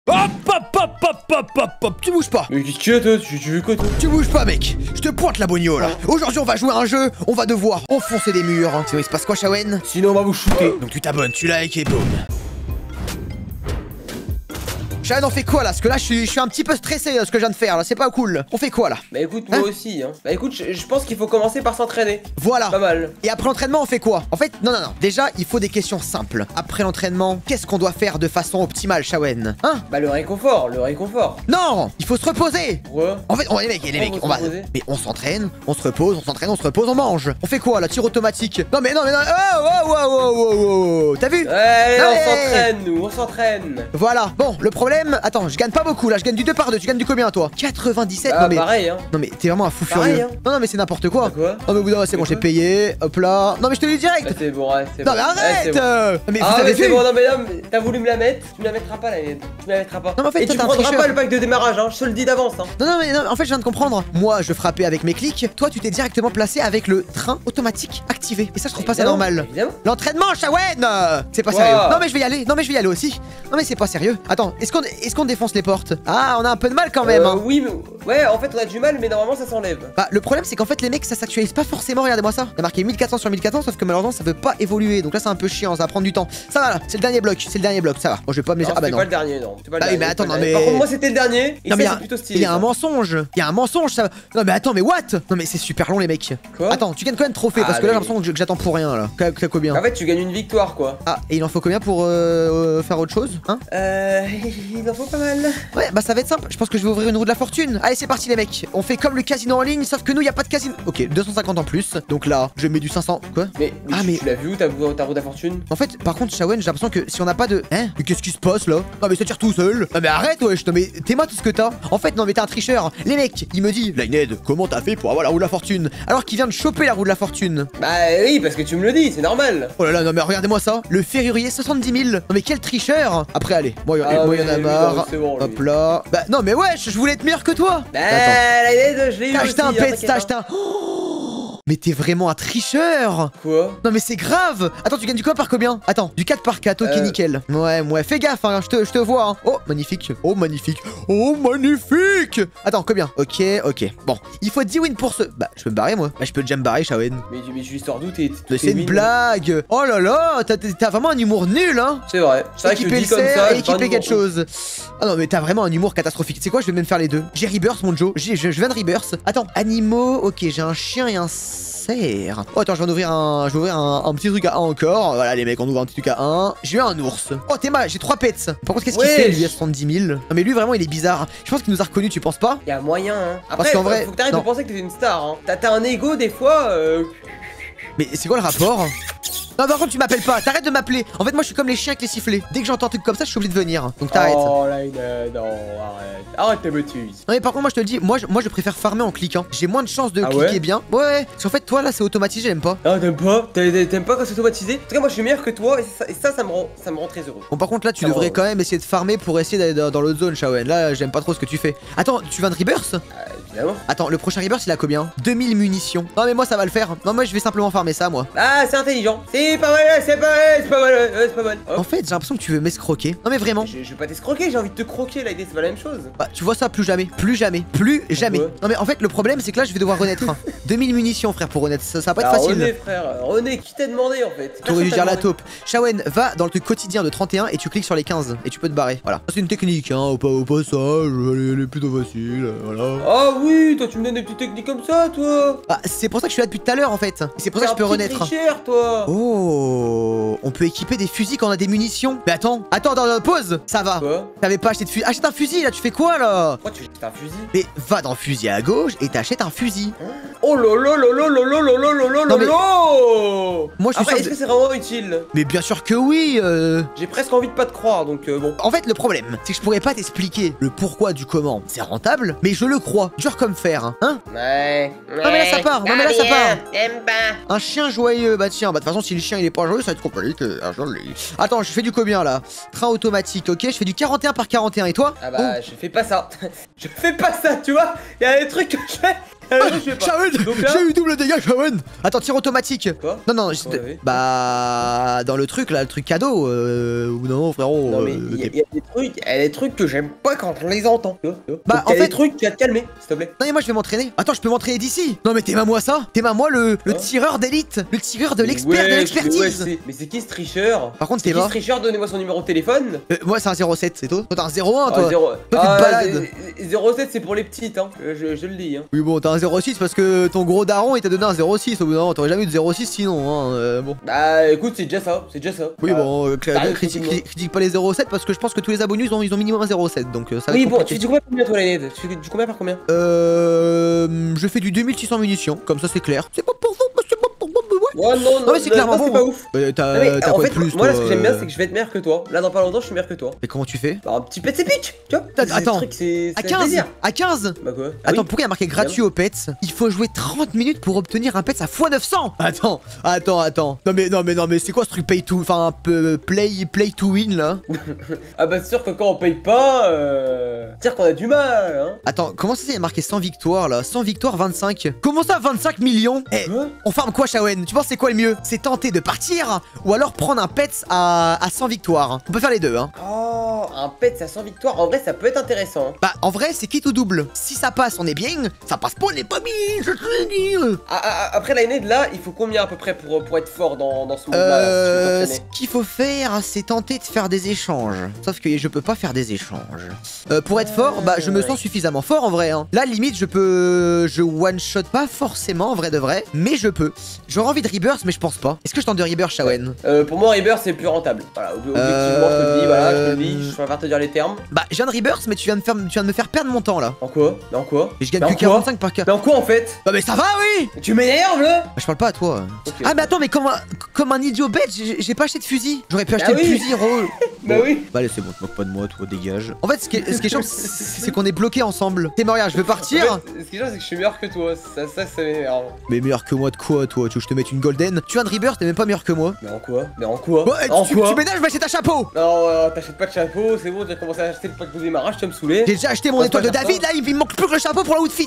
Hop, hop, hop, hop, hop, hop, hop, tu bouges pas. Mais qu'est-ce qu'il y a toi? Tu veux quoi toi? Tu bouges pas mec, je te pointe la bogno là. Aujourd'hui on va jouer à un jeu, on va devoir enfoncer des murs. Tu vois il se passe quoi Shawen? Sinon on va vous shooter. Donc tu t'abonnes, tu likes et boum. Shawen on fait quoi là? Parce que là je suis un petit peu stressé ce que je viens de faire là, c'est pas cool. On fait quoi là? Bah écoute moi aussi hein. Bah écoute je pense qu'il faut commencer par s'entraîner. Voilà. Pas mal. Et après l'entraînement on fait quoi? En fait non. Déjà il faut des questions simples. Après l'entraînement, qu'est-ce qu'on doit faire de façon optimale Shawen? Hein? Bah le réconfort. Non, il faut se reposer. Pourquoi? En fait, les mecs, on va. Mais on s'entraîne, on se repose, on mange. On fait quoi là? Tir automatique? Non. Oh. T'as vu? Allez, on s'entraîne. Voilà. Bon, le problème, attends, je gagne pas beaucoup là, je gagne du 2 par 2. Tu gagnes du combien toi? 97. Ah, non mais pareil hein. Non mais t'es vraiment un fou Pareil, furieux. hein. Non mais c'est n'importe quoi. Quoi? Non mais au bout d'un moment, c'est bon, j'ai payé. Hop là. Non mais je te le dis direct. Ah, c'est bon, ouais, c'est Non bon. mais arrête Bon. Mais vous Ah avez mais c'est vu? bon, non mais t'as voulu me la mettre, tu me la mettras pas la mienne. Tu me la mettras pas. Non mais en fait et toi tu t'es un prendras tricheur. pas le pack de démarrage hein, je te le dis d'avance hein. Non mais en fait je viens de comprendre. Moi je frappais avec mes clics, toi tu t'es directement placé avec le train automatique activé. Et ça je trouve pas ça normal. Évidemment. L'entraînement Shawen. C'est pas Wow. sérieux. Non mais je vais y aller aussi. Non mais c'est pas sérieux. Attends, est-ce qu'on défonce les portes? Ah on a un peu de mal quand même hein. Oui mais ouais en fait on a du mal mais normalement ça s'enlève. Bah le problème c'est qu'en fait les mecs ça s'actualise pas forcément. Regardez-moi ça. Il y a marqué 1400 sur 1400 sauf que malheureusement ça veut pas évoluer. Donc là c'est un peu chiant, ça va prendre du temps. Ça va là, c'est le dernier bloc, ça va. Bon je vais pas me laisser. Ah bah non. C'est pas le dernier non. C'est pas le Bah oui, dernier, mais c'est attends, pas le non, dernier. mais- Par contre moi c'était le dernier et Non, ça mais c'est plutôt stylé. il y a un ça. mensonge. Il y a un mensonge ça. Non mais attends mais what? Non mais c'est super long les mecs. Quoi? Attends, tu gagnes combien de trophées? Parce Ah, que là j'ai mais- l'impression que j'attends pour rien là. T'as combien? En fait tu gagnes une victoire quoi. Ah et il en faut combien pour faire autre chose? Hein? Il en faut pas mal. Ouais bah ça va être simple, je pense que je vais ouvrir une roue de la fortune. Allez c'est parti les mecs, on fait comme le casino en ligne sauf que nous y a pas de casino. Ok 250 en plus, donc là je mets du 500. Quoi? Mais Ah, mais- tu l'as vu où ta roue de la fortune? En fait par contre Shawen j'ai l'impression que si on n'a pas de... Hein? Mais qu'est-ce qui se passe là? Non mais ça tire tout seul. Non mais arrête wesh, non mais t'es-moi tout ce que t'as. En fait non mais t'es un tricheur. Les mecs, il me dit Lined, comment t'as fait pour avoir la roue de la fortune? Alors qu'il vient de choper la roue de la fortune. Bah oui parce que tu me le dis, c'est normal. Oh là là non mais regardez-moi ça, le ferrurier 70 000. Non mais quel tricheur. Après allez, moi y en a oui, marre. non, c'est bon, lui. Hop là. Bah non mais wesh, je voulais être meilleur que toi. Bah Attends. la LED, je l'ai eu T'as aussi, acheté un hein, pet, t'inquiète t'as pas. acheté un... Oh, mais t'es vraiment un tricheur. Quoi? Non mais c'est grave. Attends tu gagnes du quoi par combien? Attends, du 4 par 4, ok nickel. Ouais fais gaffe hein, je te vois hein. Oh magnifique, oh magnifique, oh magnifique. Attends combien? Ok. Bon, il faut 10 wins pour ce... Bah je peux me barrer moi. Bah je peux déjà me barrer Shawen. Mais tu sors d'où t'es C'est une blague. Oh là là, t'as vraiment un humour nul hein. C'est vrai que je Équiper dis le comme cerf ça. et j'ai pas équiper de quelque humour. chose. Ah non mais t'as vraiment un humour catastrophique. Tu sais quoi, je vais même faire les deux. J'ai Rebirth mon Joe, je viens de Rebirth. Attends, animaux, ok j'ai un chien et un cerf. Oh attends je vais ouvrir un petit truc à 1 encore. Voilà les mecs on ouvre un petit truc à 1. J'ai eu un ours. Oh t'es mal, j'ai 3 pets. Par contre qu'est-ce qu'il fait lui à 70 000? Non mais lui vraiment il est bizarre. Je pense qu'il nous a reconnus, tu penses pas? Y'a moyen hein. Parce Après qu'en vrai, faut que t'arrêtes de non. penser que t'es une star hein. T'as un ego des fois Mais c'est quoi le rapport? Non par contre tu m'appelles pas, t'arrêtes de m'appeler. En fait moi je suis comme les chiens avec les sifflets. Dès que j'entends un truc comme ça je suis obligé de venir. Donc t'arrêtes. Oh là non arrête tes bêtises. Non mais par contre moi je te le dis, moi je préfère farmer en cliquant. J'ai moins de chances de Ah cliquer ouais bien. Ouais, parce qu'en fait toi là c'est automatisé, j'aime pas. Ah t'aimes pas? T'aimes pas quand c'est automatisé? En tout cas moi je suis meilleur que toi et ça me rend très heureux. Bon par contre là tu Ah devrais bon. quand même essayer de farmer pour essayer d'aller dans l'autre zone Shawen. Là j'aime pas trop ce que tu fais. Attends, tu viens de Rebirth? Évidemment. Attends, le prochain Rebirth il a combien? 2000 munitions. Non mais moi ça va le faire. Non moi je vais simplement farmer ça moi. Ah c'est intelligent. C'est pas mal, c'est pas mal. Hop. En fait j'ai l'impression que tu veux m'escroquer. Non mais vraiment. Je vais pas t'escroquer, j'ai envie de te croquer là, c'est pas la même chose. Bah tu vois ça plus jamais. Non mais en fait le problème c'est que là je vais devoir renaître. 2000 munitions frère pour renaître. Ça va pas être facile. René frère, René, qui t'a demandé en fait? T'aurais dû Personne dire la t'a demandé. taupe. Shawen, va dans le truc quotidien de 31 et tu cliques sur les 15 et tu peux te barrer. Voilà. C'est une technique, hein, au passage, elle est plutôt facile, voilà. Ah oui, toi tu me donnes des petites techniques comme ça, toi. Ah, c'est pour ça que je suis là depuis tout à l'heure en fait. Et c'est pour ça que je peux renaître. Cher, toi. Oh, on peut équiper des fusils quand on a des munitions. Mais attends, pause. Ça va. Quoi? T'avais pas acheté de fusil. Achète un fusil là, tu fais quoi là? Pourquoi tu jettes un fusil? Mais va dans fusil à gauche et t'achètes un fusil. Oh lolo lolo lolo lolo lolo Non, mais- lolo. Moi je suis Après, sûr est-ce de- que c'est vraiment utile? Mais bien sûr que oui. J'ai presque envie de pas te croire, donc bon. En fait, le problème, c'est que je pourrais pas t'expliquer le pourquoi du comment. C'est rentable, mais je le crois, dur comme fer, hein. Ouais. Non mais là ça part, non mais là ça part. J'aime pas. Un chien joyeux, bah tiens, bah de toute façon si le chien il est pas joyeux ça va être compliqué. Attends, je fais du combien là? Train automatique, ok, je fais du 41 par 41 et toi? Ah bah je fais pas ça. Je fais pas ça, tu vois. Il y a des trucs que je fais. je vais pas. Shawen, Donc là- j'ai eu double dégâts, Shawen. Attends, tir automatique. Quoi? Non, non, Ouais. bah dans le truc là, le truc cadeau. Ou non, frérot. Non mais il y a des trucs que j'aime pas quand on les entend. Bah, en en fait, fait- des trucs qui va te calmer, s'il te plaît. Non mais moi je vais m'entraîner. Attends, je peux m'entraîner d'ici. Non mais t'es à moi ça. T'es à moi le Hein tireur d'élite, le tireur de l'expert de Ouais, l'expertise. mais c'est qui ce tricheur? Par contre, C'est t'es qui ce mort. tricheur? Donnez-moi son numéro de téléphone. Moi c'est un 07, c'est toi. Toi t'as un 01 Ah, toi. zéro- tu te ah, balades. 07 c'est pour les petites, hein. Je le dis, hein. Oui bon, t'as un 06 parce que ton gros daron il t'a donné un 06 au bout d'un moment. T'aurais jamais eu de 06 sinon, hein. Bon. Bah écoute, c'est déjà ça, c'est déjà ça. Oui Ah, bon, t'as rien critique pas les 07 parce que je pense que tous les abonnés ils ont minimum un 07 donc ça va Oui être bon, compliqué. tu fais du combien par combien toi la net? Tu fais du combien par combien? Je fais du 2600 munitions, comme ça c'est clair. C'est pas pour vous, c'est pas pour vous, mais ouais. Ouais non, mais c'est clairement c'est bon. pas ouf. Non, mais T'as en quoi fait, de plus moi là toi, ce que j'aime bien c'est que je vais être meilleur que toi. Là dans pas longtemps je suis meilleur que toi. Mais comment tu fais? Bah un petit pet c'est pitch, tu vois. Attends, c'est à un 15 plaisir. À 15 Bah quoi? Attends, pourquoi il y a marqué gratuit au pets? Il faut jouer 30 minutes pour obtenir un pets à x900. Attends. Non mais c'est quoi ce truc pay to... Enfin, play to win là? Ah bah c'est sûr que quand on paye pas, c'est-à-dire qu'on a du mal, hein. Attends, comment ça c'est marqué 100 victoires là? 100 victoires, 25. Comment ça 25 millions? Eh, Quoi? on farme quoi Shawen? Tu penses c'est quoi le mieux? C'est tenter de partir ou alors prendre un pets à 100 victoires? On peut faire les deux hein. Oh, un pet à 100 victoires, en vrai ça peut être intéressant. Bah en vrai c'est quitte ou double. Si ça passe on est bien, ça passe pas on est pas bien, je te le dis. Après la NED là, il faut combien à peu près pour être fort dans ce monde-là? Ce qu'il faut faire, c'est tenter de faire des échanges. Sauf que je peux pas faire des échanges. Pour être fort, bah je me sens suffisamment fort en vrai. Hein. Là, limite, je one shot pas forcément en vrai de vrai, mais je peux. J'aurais envie de rebirth, mais je pense pas. Est-ce que je tente de rebirth, Shawen? Pour moi, Rebirth c'est plus rentable. Voilà, objectivement, je te le dis, voilà, je te le dis, je préfère te dire les termes. Bah, je viens de rebirth, mais tu viens de me faire perdre mon temps là. En quoi? Mais en quoi? Et je gagne Mais que en quoi 45 par cas. Mais en quoi en fait? Bah, mais ça va, oui! Tu m'énerves là? Bah, je parle pas à toi. Ok. Ah, mais attends, mais comme un idiot bête, j'ai pas acheté de fusil. J'aurais pu acheter Ah le oui. fusil, Ro. Bah oui. Bah allez c'est bon, tu moques pas de moi, toi dégage. En fait ce qui est chiant c'est qu'on est bloqué ensemble. T'es regarde, je veux partir. En fait, ce qui est chiant, c'est que je suis meilleur que toi. Ça m'énerve. Mais meilleur que moi de quoi toi? Tu veux que je te mette une golden? Tu viens de rebirth, t'es même pas meilleur que moi. Mais en quoi? Mais en quoi? Ouais, En tu quoi? ménages, je vais acheter ta chapeau. Non, t'achètes pas de chapeau, c'est bon, t'as commencé à acheter le pack de démarrage, tu vas me saouler. J'ai déjà acheté mon Passe étoile pas de faire David ça. là, il me manque plus que le chapeau pour la outfit.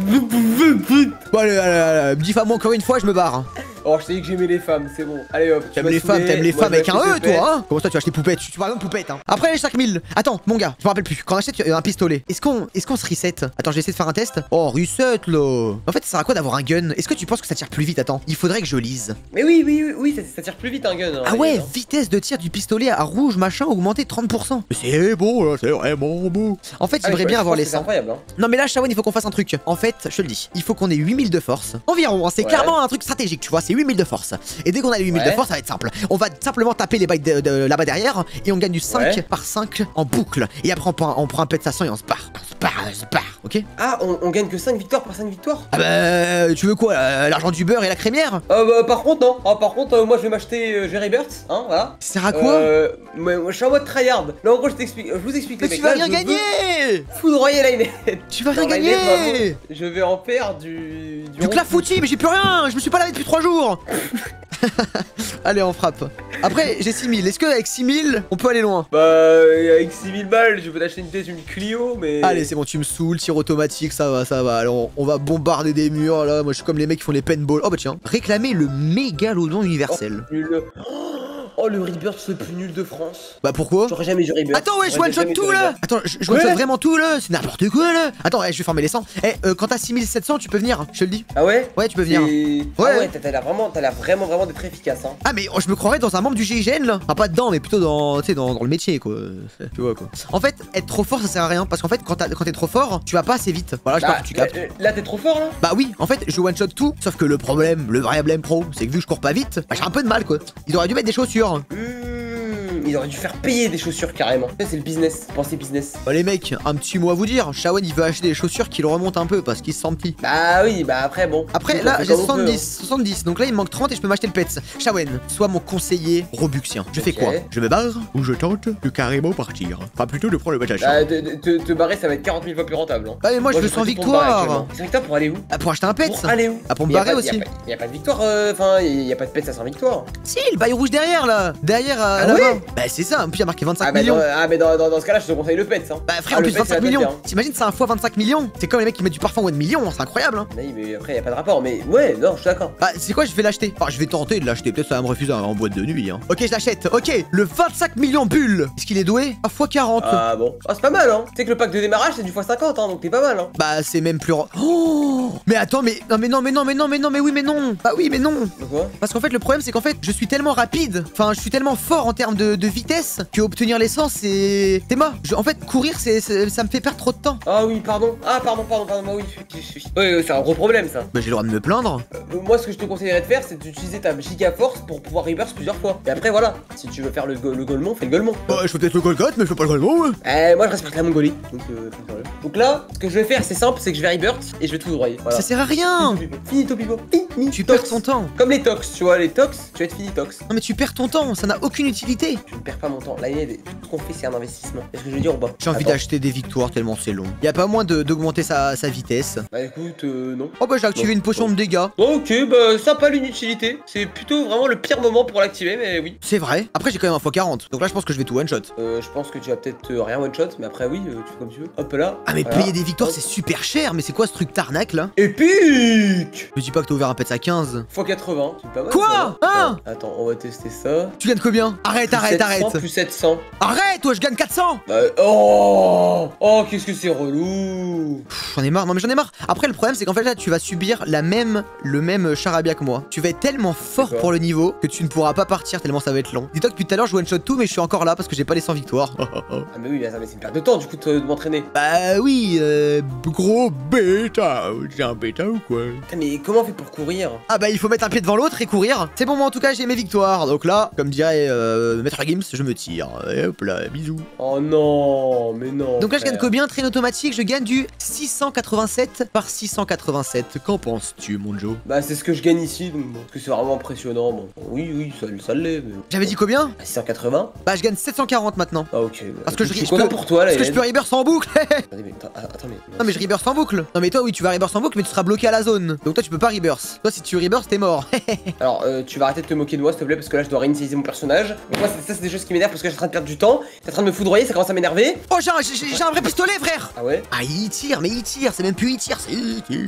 Bon allez, diffame-moi encore une fois, je me barre. Oh, je t'ai dit que j'aimais les femmes, c'est bon. Allez hop. T'aimes les femmes avec un E toi hein? Comment ça tu vas acheter poupette? Tu parles de poupette hein? Après les 5000. Attends mon gars, je me rappelle plus. Quand on achète un pistolet, est-ce qu'on se reset? Attends, je vais essayer de faire un test. Oh reset là. En fait ça sert à quoi d'avoir un gun? Est-ce que tu penses que ça tire plus vite? Attends, il faudrait que je lise. Mais oui, ça tire plus vite un gun. Hein, Ah ouais, vitesse de tir du pistolet à rouge machin augmentée de 30%. C'est beau là, c'est vraiment beau. En fait j'aimerais bien avoir les C'est 100. incroyable, hein. Non mais là Shawen il faut qu'on fasse un truc. En fait je te le dis, il faut qu'on ait 8000 de force. Environ, hein, c'est Ouais. clairement un truc stratégique tu vois, c'est 8000 de force. Et dès qu'on a les 8000 de Ouais. force ça va être simple. On va simplement taper les bails de là-bas derrière et on gagne du 5 Ouais. par 5 en boucle. Et après on prend un pet de 500 et on se barre. On se barre, ok? Ah, on gagne que 5 victoires par 5 victoires? Ah bah tu veux quoi l'argent du beurre et la crémière? Bah par contre non. Ah par contre moi je vais m'acheter Jerry Birds, hein, voilà. Ça sert à quoi? Moi je suis en mode tryhard. Là en gros je vous explique Mais les tu mecs. vas Là, rien je gagner! veux foudroyer la net. Tu vas rien Dans la gagner! net, vraiment, je vais en faire du clafoutis, mais j'ai plus rien! Je me suis pas lavé depuis 3 jours! Allez, on frappe. Après, j'ai 6000. Est-ce que avec 6000, on peut aller loin? Bah avec 6000 balles, je peux t'acheter une Clio, mais. Allez, c'est bon, tu me saoules, tir automatique, ça va, ça va. Alors, on va bombarder des murs là. Moi, je suis comme les mecs qui font les paintball. Oh bah tiens, réclamer le mégalodon universel. Nul. Oh le Rebirth c'est le plus nul de France. Bah pourquoi? J'aurais jamais eu Rebirth. Attends, ouais, je J'aurais one shot jamais eu tout là! Rebirth. Attends, je one shot vraiment tout là! C'est n'importe quoi là! Attends, je vais farmer les 100. Quand t'as 6700, tu peux venir, je te le dis. Ah ouais? Ouais, tu peux venir. Ah ouais, t'as l'air vraiment d'être efficace, hein. Ah, mais je me croirais dans un membre du GIGN là! Enfin, pas dedans, mais plutôt dans, tu sais, dans le métier quoi. Tu vois quoi. En fait, être trop fort ça sert à rien parce qu'en fait, quand t'es trop fort, tu vas pas assez vite. Voilà, je pense que tu captes. Là t'es trop fort là? Bah oui, en fait, je one shot tout, sauf que le problème, le vrai problème pro, c'est que vu que je cours pas vite, bah j'ai un peu de mal quoi. Ils auraient dû mettre des chaussures. Ils auraient dû faire payer des chaussures carrément. Ça, c'est le business, pensez business. Bah les mecs, un petit mot à vous dire, Shawen il veut acheter des chaussures qui le remontent un peu parce qu'il se sent petit. Bah oui, bah après bon. Après On là fait j'ai comme on peut, 70, donc là il me manque 30 et je peux m'acheter le pets. Shawen, sois mon conseiller robuxien. Je fais Ok. quoi? Je me barre ou je tente de carrément partir? Enfin plutôt de prendre le batachan. Bah, te barrer, ça va être 40 000 fois plus rentable. Hein. Ah mais moi je veux 100 ferais tout pour me barrer victoires. actuellement. 100 victoires pour aller où? Ah, pour acheter un pet. Pour aller où? Ah, pour me Mais y a barrer pas- aussi. Y a pas de victoire, enfin, y a pas de pets à 100 victoires. Si, le bail rouge derrière là. Derrière Ah là-bas. ouais Bah c'est ça, en plus il y a marqué 25 Ah, bah, millions. mais dans ce cas-là, je te conseille le pet, hein. Bah frère, Ah, en le plus pet, c'est 25 la tête, millions. hein. T'imagines c'est un fois 25 millions? C'est comme les mecs qui mettent du parfum en 1 million, c'est incroyable hein. Oui, mais après, y a pas de rapport. Mais ouais, non, je suis d'accord. Bah c'est quoi, je vais l'acheter. Enfin je vais tenter de l'acheter, peut-être ça va me refuser en boîte de nuit hein. Ok je l'achète, ok. Le 25 millions bulle. Est-ce qu'il est doué? À x40. Ah bon. Ah, c'est pas mal, hein. Tu sais que le pack de démarrage, c'est du x50, hein, donc t'es pas mal, hein. Bah c'est même plus... Oh. Mais attends, mais non, mais oui, mais non. Bah oui, mais non. Donc quoi? Parce qu'en fait, le problème, c'est qu'en fait, je suis tellement rapide, enfin, je suis tellement fort en termes de vitesse, que obtenir l'essence, c'est mort. En fait, courir, ça me fait perdre trop de temps. Ah oui, pardon. Ah, pardon, moi, oui. Oui, c'est un gros problème, ça. Bah, j'ai le droit de me plaindre. Moi, ce que je te conseillerais de faire, c'est d'utiliser ta giga force pour pouvoir reverse plusieurs fois. Et après, voilà. Si tu veux faire le golemon, fais le golemon. Bah, je fais peut-être le Golgoth, mais je fais pas le Golemon, ouais. Moi, je respecte la Mongolie. Donc là, ce que je vais faire, c'est simple, c'est que je vais rebirth et je vais tout droyer. Voilà. Ça sert à rien. Finito pipo. Tu perds ton temps. Comme les tox, tu vois, les tox, tu vas être fini tox. Non, mais tu perds ton temps, ça n'a aucune utilité. Je ne perds pas mon temps. Là, tout ce qu'on fait, c'est un investissement. Est-ce que je veux dire ou pas? J'ai envie Attends. d'acheter des victoires tellement c'est long. Y a pas moyen d'augmenter sa vitesse. Bah écoute, non. Oh bah j'ai activé Non. une potion de dégâts. Ok, bah sympa l'inutilité. C'est plutôt vraiment le pire moment pour l'activer, mais oui. C'est vrai. Après j'ai quand même un x40. Donc là je pense que je vais tout one shot. Je pense que tu vas peut-être rien one shot, mais après oui, tu fais comme tu veux. Hop là. Ah mais voilà. payer des victoires Hop. c'est super cher. Mais c'est quoi ce truc tarnac là? Épique. Je dis pas que t'as ouvert un pet à 15. x80, c'est pas mal. Quoi ça, Hein? Attends, on va tester ça. Tu gagnes combien? Arrête, Plus arrête, 700, arrête. Plus 700. Arrête, toi je gagne 400. Oh, qu'est-ce que c'est relou. Pff, j'en ai marre, non mais j'en ai marre. Après le problème c'est qu'en fait là tu vas subir le même charabia que moi. Tu vas être tellement fort D'accord. pour le niveau que tu ne pourras pas partir tellement ça va être long. Dis-toi que depuis tout à l'heure je one shot tout mais je suis encore là parce que j'ai pas les 100 victoires. Ah mais oui, mais ça, mais c'est une perte de temps du coup de m'entraîner. Bah oui, gros bêta. J'ai un bêta ou quoi? Putain, mais comment on fait pour courir? Ah bah il faut mettre un pied devant l'autre et courir. C'est bon, moi en tout cas j'ai mes victoires. Donc là, comme dirait Maître Gims, je me tire. Et hop là, bisous. Oh non, mais non. Donc là je gagne frère. combien? Train automatique, je gagne du 687 par 687. Qu'en penses-tu mon Joe? Bah c'est ce que je gagne ici, donc bon, parce que c'est vraiment impressionnant. Bon, oui, ça l'est. Mais... J'avais dit combien? Ah, 680. Bah je gagne 740 maintenant. Ah ok. Parce que je suis risque content pour toi là. Parce que je Hélène. peux rebirth en boucle. Attendez, mais attends, mais. Non mais je rebirth en boucle. Non mais toi oui tu vas rebirth en boucle mais tu seras bloqué à la zone. Donc toi tu peux pas rebirth. Toi si tu rebirth t'es mort. Alors tu vas arrêter de te moquer de moi s'il te plaît parce que là je dois réinitialiser mon personnage. Donc moi c'est des choses qui m'énervent parce que je suis en train de perdre du temps. T'es en train de me foudroyer, ça commence à m'énerver. Oh j'ai un vrai pistolet frère. Ah ouais. Ah il tire, mais il tire, c'est même plus il tire, c'est il tire.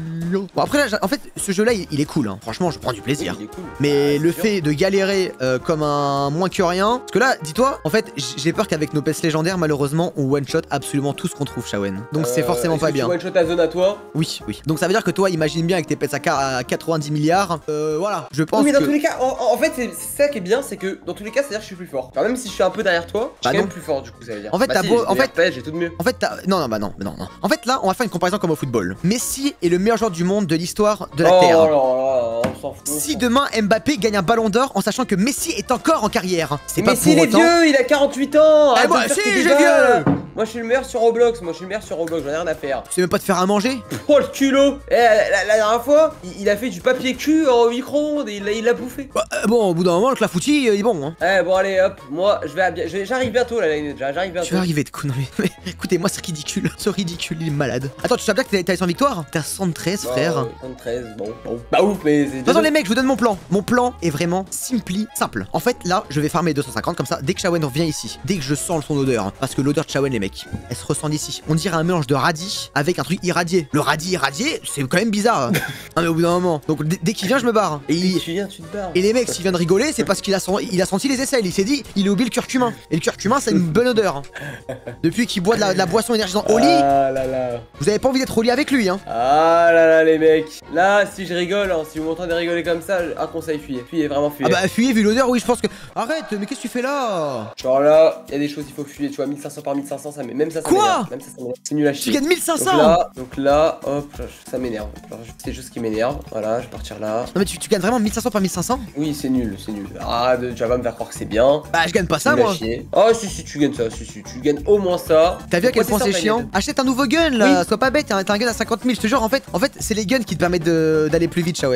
Bon après là, en fait ce jeu là il est cool hein. Franchement je prends du plaisir. Oui, il est cool. Mais Ah, le c'est sûr. fait de galérer comme un moins que rien. Parce que là, dis-toi, en fait, j'ai peur qu'avec nos pestes légendaires, malheureusement, on one-shot absolument tout ce qu'on trouve, Shawen. Donc c'est forcément est-ce pas que bien. Tu one shot ta zone à toi. Oui, oui. Donc ça veut dire que toi, imagine bien avec tes pestes à 90 milliards. Voilà, je pense Oui, mais dans que... tous les cas, en fait, c'est ça qui est bien, c'est que dans tous les cas, c'est-à-dire que je suis plus fort. Enfin, même si je suis un peu derrière toi, je Bah suis quand non. même plus fort du coup, ça veut dire. En fait, Bah t'as si, beau- j'ai en des fait- RPG, j'ai tout de mieux. En fait, non, non, bah non, non, non. En fait, là, on va faire une comparaison comme au football. Messi est le meilleur joueur du monde de l'histoire de la Oh Terre. là là, on s'en fout. Si demain Mbappé gagne un ballon d'or en sachant que Messi est encore en carrière, c'est pas Mais pour s'il est autant... vieux, il a 48 ans. Ah arrête moi de faire si, tes j'ai débats. vieux. Moi je suis le meilleur sur Roblox, j'en ai rien à faire. Tu sais même pas te faire à manger? Oh le culot. La dernière fois, il a fait du papier cul en micro-ondes et il l'a bouffé. Bah, bon, au bout d'un moment, le clafoutis, il est bon, hein. Bon allez hop, moi j'arrive bientôt là, j'arrive bientôt. Tu vas arriver de coup, non mais écoutez-moi c'est ridicule, ce ridicule, il est malade. Attends, tu sais bien que t'as 100 victoires? T'as 113 frère. 73, bon. Bah ouf, mais c'est... De toute façon les mecs, je vous donne mon plan. Mon plan est vraiment simple. En fait là, je vais farmer 250 comme ça, dès que Shawen revient ici, dès que je sens son odeur, parce que l'odeur de Shawen les mecs, elle se ressent d'ici. On dirait un mélange de radis avec un truc irradié. Le radis irradié, c'est quand même bizarre. Non mais au bout d'un moment. Donc dès qu'il vient, je me barre. Tu viens, tu te barres. Et les mecs, s'il vient de rigoler, c'est parce qu'il a senti les aisselles. Il s'est dit, il a oublié le curcumin. Et le curcumin, c'est une bonne odeur. Depuis qu'il boit de la boisson énergisante au lit, Ah là là. vous avez pas envie d'être au lit avec lui, hein. Ah là là les mecs. Là si je rigole, hein, si vous m'entendez rigoler comme ça, un conseil, fuyez. Fuyez, vraiment fuyez. Ah bah fuyez vu l'odeur, oui, je pense que... Arrête, mais qu'est-ce que tu fais là? Genre là, il y a des choses il faut fuir, tu vois, 1500 par 1500, ça même ça Quoi m'énerve. Même ça m'énerve. C'est nul à Tu chier. gagnes 1500. Donc là, hop, ça m'énerve. Alors c'est des choses qui m'énervent. Voilà, je vais partir là. Non mais tu gagnes vraiment 1500 par 1500? Oui, c'est nul, c'est nul. Ah, tu vas pas me faire croire que c'est bien. Bah je gagne pas ça Nul à moi. chier. Oh si tu gagnes ça, si tu gagnes au moins ça. T'as vu à quel point c'est Pourquoi chiant? simple, Achète un nouveau gun là, Oui. sois pas bête, t'as un gun à 50 000, je te jure, en fait c'est les guns qui te permettent d'aller plus vite, Shawen. Et pourquoi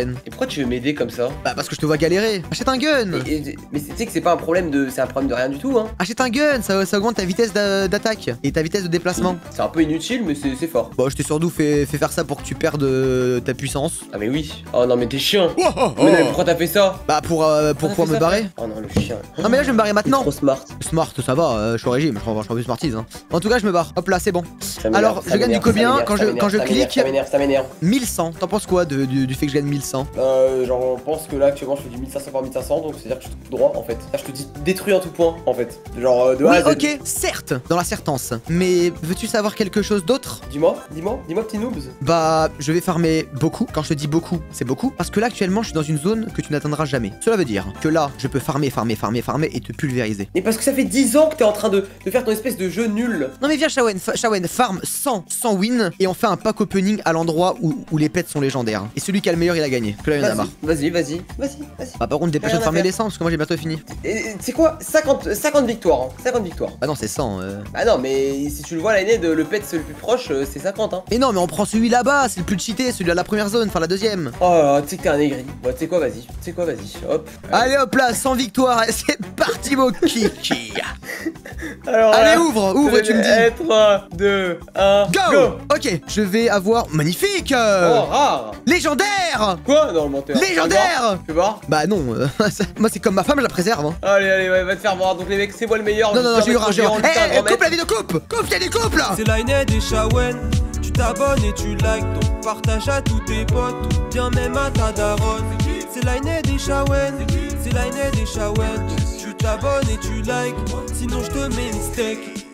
tu veux m'aider comme ça? Bah parce que je te vois galérer. Achète un gun. Mais tu sais que c'est pas un problème de. C'est un problème de rien du tout, hein. Achète un gun, ça augmente ta vitesse d'attaque et ta vitesse de déplacement. C'est un peu inutile, mais c'est fort. Bon, je t'ai surtout fait faire ça pour que tu perdes ta puissance. Ah, mais oui. Oh non, mais t'es chien. Oh, oh, oh. Mais non, mais pourquoi t'as fait ça? Bah pour pouvoir me barrer. Oh non, le chien. Non mais là je vais me barrer maintenant. Trop smart. Smart, ça va, je suis au régime, je suis un peu smartise. Hein. En tout cas, je me barre. Hop là, c'est bon. Ça m'énerve, Alors, ça je gagne du m'énerve, combien ça quand je clique? Ça m'énerve. 1100. T'en penses quoi du fait que je gagne 1100? Genre, on pense que là, actuellement, je fais du 1500 par 1500, donc c'est-à-dire que je te coupe droit, en fait. Là, je te dis détruis en tout point, en fait. Genre, de A Oui, à Z. ok, certes, dans la certaence. Mais veux-tu savoir quelque chose d'autre? Dis-moi, petit noobs. Bah, je vais farmer beaucoup. Quand je te dis beaucoup, c'est beaucoup. Parce que là, actuellement, je suis dans une zone que tu n'atteindras jamais. Cela veut dire que là, je peux farmer et te pulvériser. Mais parce que ça fait 10 ans que t'es en train de faire ton espèce de jeu nul. Non mais viens Shawen, farm 100 win et on fait un pack opening à l'endroit où les pets sont légendaires. Et celui qui a le meilleur, il a gagné. Que là, il y en a marre. Vas-y. Bah par contre, dépêche de farmer les 100 parce que moi j'ai bientôt fini. C'est quoi 50 victoires, hein. 50 victoires. Bah non, c'est 100. Bah non, mais si tu le vois, l'année de le pet le plus proche, c'est 50, hein. Mais non, mais on prend celui là-bas, c'est le plus cheaté, celui à la première zone, enfin la deuxième. Oh, tu sais que t'es un aigri. Bon, tu sais quoi, vas-y. Hop. Allez hop là, 100 victoires, c'est parti mon kiki. Alors, allez, ouvre et tu me dis. 3, 2, 1, go. Ok, je vais avoir magnifique. Oh, rare. Légendaire. Quoi? Non, le menteur. Légendaire. Tu veux voir? Bah non, moi c'est comme ma femme, je la préserve. Hein. Allez, ouais, va te faire voir. Donc les mecs, c'est moi le meilleur. Non, j'ai eu rage. Coupe la vidéo, coupe, t'as des coupes là. C'est Lionhead et Shawen. Tu t'abonnes et tu likes, donc partage à tous tes potes, ou bien même à ta daronne. C'est Lionhead et Shawen. Tu t'abonnes et tu likes, sinon je te mets une steak.